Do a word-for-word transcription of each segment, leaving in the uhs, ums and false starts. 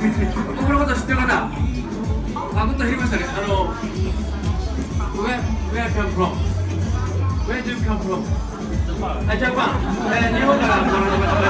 僕のこと知ってる方、あ、ぐっと減りましたね。あの、Where Where come from? Where do you come from? あ、ジャパン。えー、日本から来られました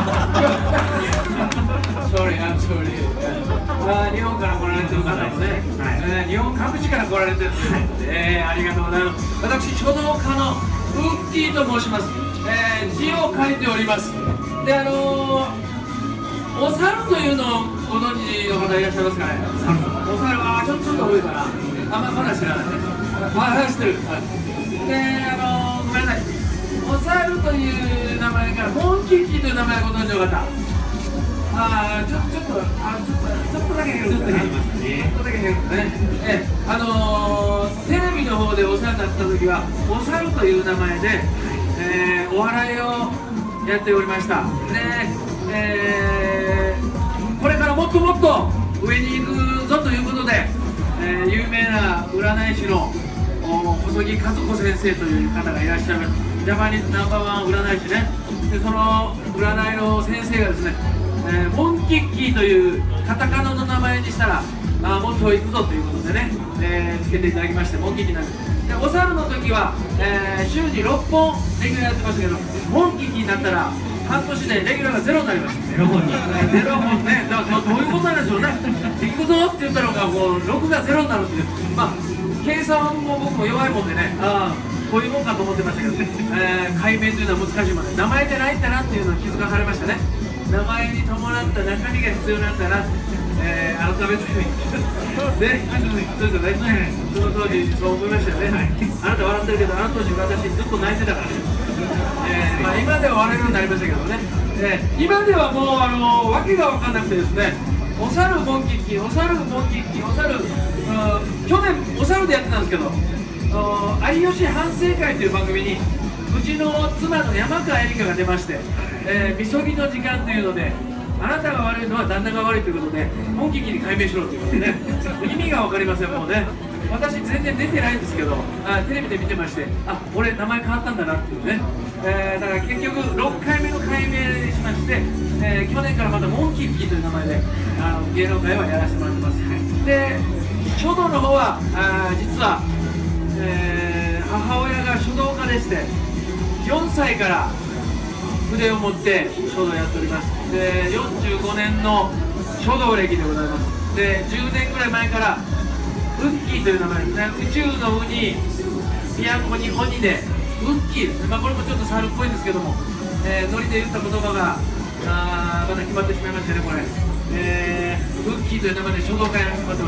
。Sorry, I'm sorry. あ、日本から来られてる方ですね。えー、日本各地から来られてるんです。えー、ありがとうございます。私、書道家のウッキーと申します。えー、字を書いております。で、あのー、お猿というのをご存知の方いらっしゃいますかね。お猿、あー、ちょっとちょっと多いかな。あんままだ知らないね。あ、知ってる。はい。で、あのー、ごめんなさい。お猿という名前からモンキッキーという名前をご存知の方。ああ、ちょっとちょっとあちょっとちょっとだけ減るんですね。ちょっとだけ減るんですね。え、あのー、テレビの方でお世話になった時はお猿という名前で、えー、お笑いをやっておりました。で、えー、これからもっともっと上に行くぞということで、えー、有名な占い師の細木和子先生という方がいらっしゃいます。ジャパニーズナンバーワン占い師ね。で、その占いの先生がですね、えー、モンキッキーというカタカナの名前にしたらあもっと行くぞということでね、えー、つけていただきまして、モンキッキーなんです。で、お猿の時は、えー、週にろっぽんレギュラーやってましたけど、モンキッキーになったら半年でレギュラーがゼロになりました。ゼロほんにゼロほんね。だからどういうことなんでしょうね。行くぞって言ったのがもうろくがゼロになるっていう、まあ計算も僕も弱いもんでね、あこういうもんかと思ってましたけど、えー、解明というのは難しいもんで、名前でないんだなっていうのを気づかされましたね。名前に伴った中身が必要なんだな、えー、改めてね、そうですよね、その当時そう思いましたよね。はい、あなた笑ってるけど、あの当時私ずっと泣いてたから、えーまあ、今では笑えるようになりましたけどね、えー、今ではもうあの訳が分かんなくてですね、お猿モンキッキー、お猿モンキッキー、お猿、去年お猿でやってたんですけど、有吉反省会という番組にうちの妻の山川恵里香が出まして、えー、みそぎの時間というので、あなたが悪いのは旦那が悪いということでモンキッキーに解明しろということでね、意味が分かりません。もうね、私全然出てないんですけど、あテレビで見てまして、あ俺名前変わったんだなっていうね、えー、だから結局ろっかいめの解明しまして、えー、去年からまたモンキッキーという名前であの芸能界はやらせてもらってます。で、書道の方はあ実は、えー、母親が書道家でして、よんさいから筆を持って書道をやっております。で、よんじゅうごねんの書道歴でございます。で、じゅうねんぐらい前からウッキーという名前ですね。宇宙のウに都に鬼でウッキーですね。まあ、これもちょっと猿っぽいんですけども、えー、ノリで言った言葉があまだ決まってしまいましたね、これ。えー、ウッキーという名前で書道会やらせてもらってます。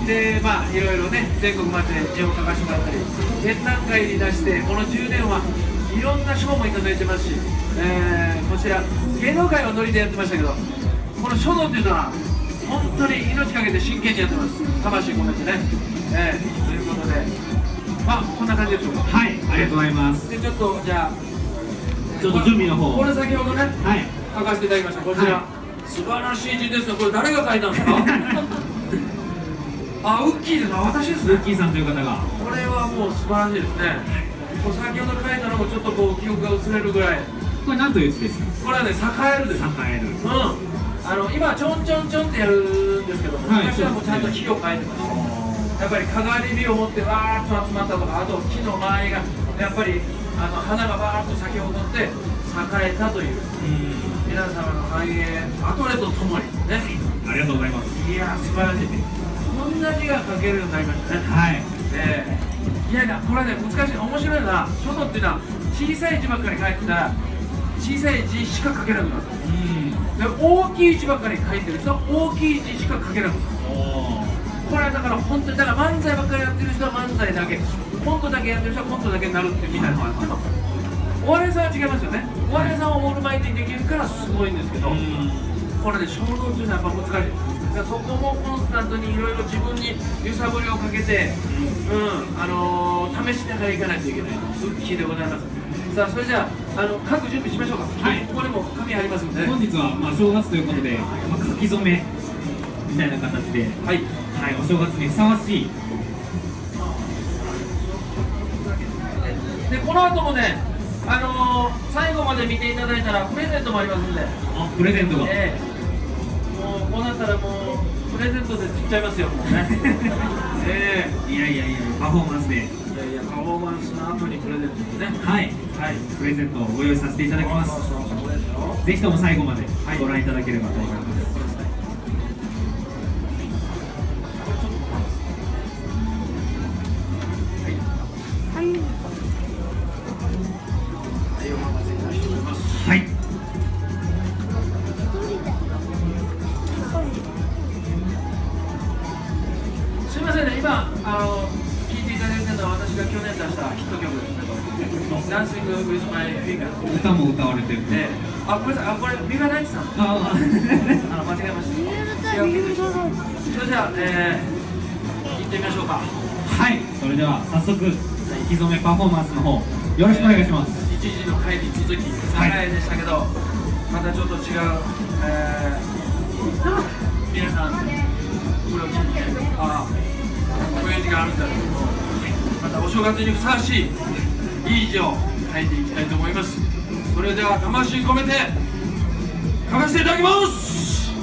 で、まあいろいろね、全国まで字を書かせてもらったり、展覧会に出して、このじゅうねんはいろんな賞もいただいてますし、えー、こちら芸能界はノリでやってましたけど、この書道っていうのは本当に命かけて真剣にやってます。魂込めてね、えー、ということで、まあこんな感じでしょうか。 はい、ありがとうございます。 で、ちょっとじゃあちょっと準備の方、 これ先ほどね、はい、書かせていただきました。こちら、はい、素晴らしい字ですね。これ誰が書いたんですか？あ、ウッキーですか？私ですね。 ウッキーさんという方が。 これはもう素晴らしいですね。こう先ほど書いたのもちょっとこう記憶が薄れるぐらい。 これ何という字ですか？ これはね、栄えるです。 栄える。 うん。あの今ちょんちょんちょんってやるんですけども、昔はもうちゃんと火を書いてました。やっぱりかがり火を持ってわーっと集まったとか、あと木の周りがやっぱりあの花がわーっと咲き誇って栄えたという。皆様の繁栄、アトレとともにね。 ありがとうございます。 いやー素晴らしい。こんな字が書けるようになりましたね。 はい。 えー、いやいや、これね、難しい、面白いな。書道っていうのは小さい字ばっかり書いてたら小さい字しか書けなくなる。で、大きい字ばっかり書いてる人は大きい字しか書けなくなる。これはだから本当に、だから漫才ばっかりやってる人は漫才だけ、コントだけやってる人はコントだけになるってみたいな。でもお笑いさんは違いますよね。お笑いさんはオールマイティにできるからすごいんですけど、これね、衝動っていうのはやっぱ難しい。だからそこもコンスタントにいろいろ自分に揺さぶりをかけて、うん、あのー、試しながらいかないといけないウッキーでございます。さあ、それじゃあ、あの書く準備しましょうか。はい、ここにも紙ありますので、 本日はまあ正月ということで、まあ、書き初めみたいな形で、はい、はい、お正月にふさわしい。 で、この後もね、あのー、最後まで見ていただいたらプレゼントもありますんで。 あ、プレゼントが。 ええ、もうこうなったらもうレゼントで釣っちゃいますよもうねえいやいやいやパフォーマンスでー、いやいやパフォーマンスの後にプレゼントでねはいはいプレゼントをご用意させていただきます。 そうそうそうですよ。 ぜひとも最後までご覧いただければと思います。 はい、お待たせいたしております。 はいすみませんね、今あの聞いていただいてるのは私が去年出したヒット曲ですけど、ダンシング with my finger。 歌も歌われてる。 ええ、あ、ごめんなさい、あ、これ三浦大知さん。 あああの間違えました。違う曲でした。それじゃあ、えー、行ってみましょうか。 はい、それでは早速引き初めパフォーマンスの方よろしくお願いします。 一時の回に続きさんかいでしたけど、またちょっと違う、えー、皆さんこれを聞いて、ああ、こういう時間あるんだと、またお正月にふさわしいいい字を書いていきたいと思います。それでは魂込めて書かせていただきます。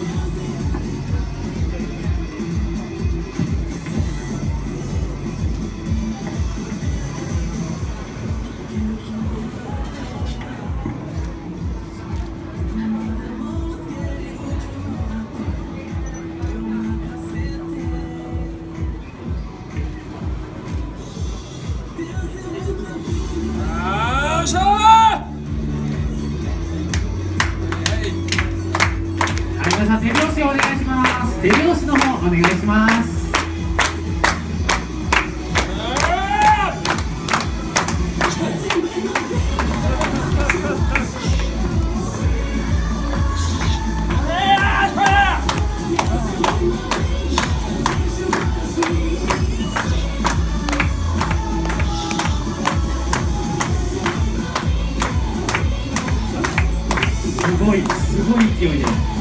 よっしゃー。 はい、皆さん手拍子をお願いします。手拍子の方お願いします。すごいすごい勢いで。